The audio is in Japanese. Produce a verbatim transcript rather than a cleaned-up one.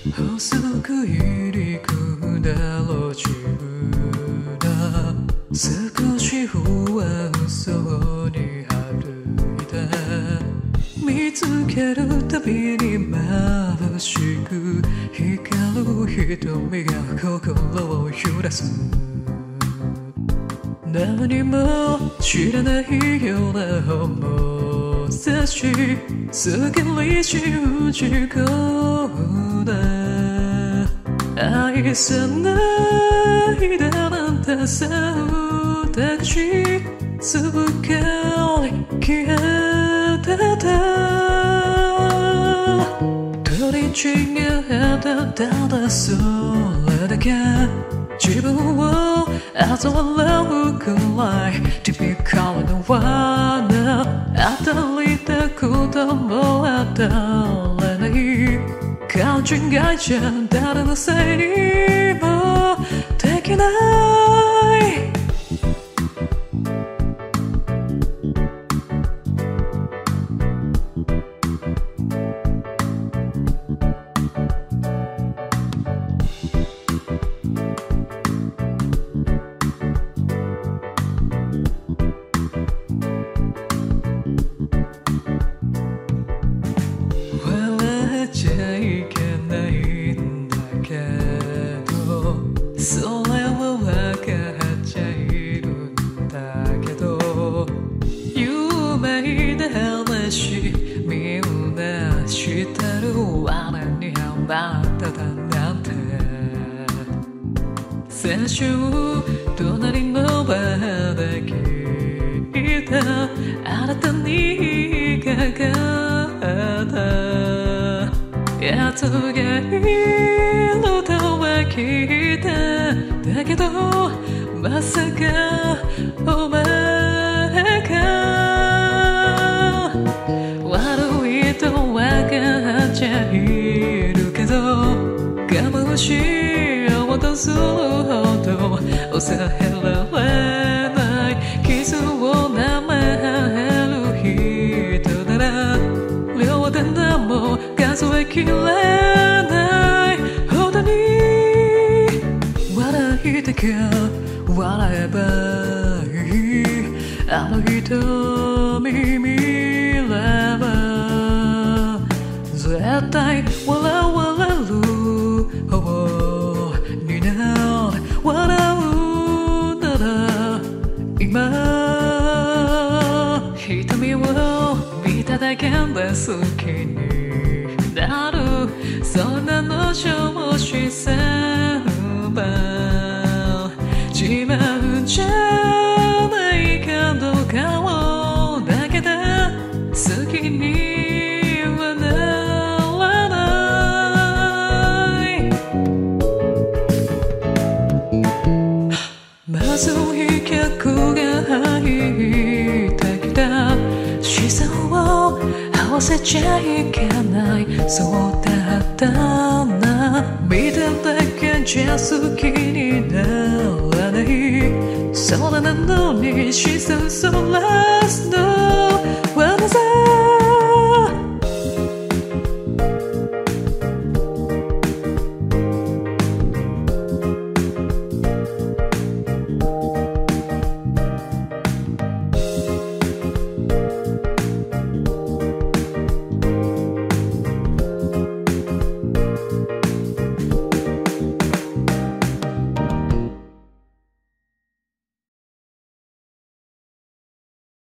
細く入り組んだ路地裏、少し不安そうに歩いた。見つけるたびに眩しく光る瞳が心を揺らす。何も知らないような面差し、すっきりし打ち込んだ。愛さないだなんてさうたし、すっかり消えてた。取り違えたただそれだけ、自分を嘲笑うくらいティピカルな罠、当たりたことも当たらない。勘違いじゃ誰のせいにもできない。それは分かっちゃいるんだけど、有名な話みんな知ってる。罠にはまっただなんて。先週隣の場で聞いた新たにかかったやつがいるとは聞いた。だけどまさかお前が悪いと分かっちゃいるけど、我慢しようとするほど抑えられない傷を舐める人なら、両手でも数えきれないほどに笑いたきゃ笑えばいい。あの瞳見れば絶対笑われる方になる。笑うなら今、瞳を見ただけで好きになる。そんなの常識せんば自慢じゃないかどうかをだけで好きにはならない。まずい客が入ってきた。視線を合わせちゃいけない、そうだったな。見てだけじゃ好きにならない。それなのに視線そらす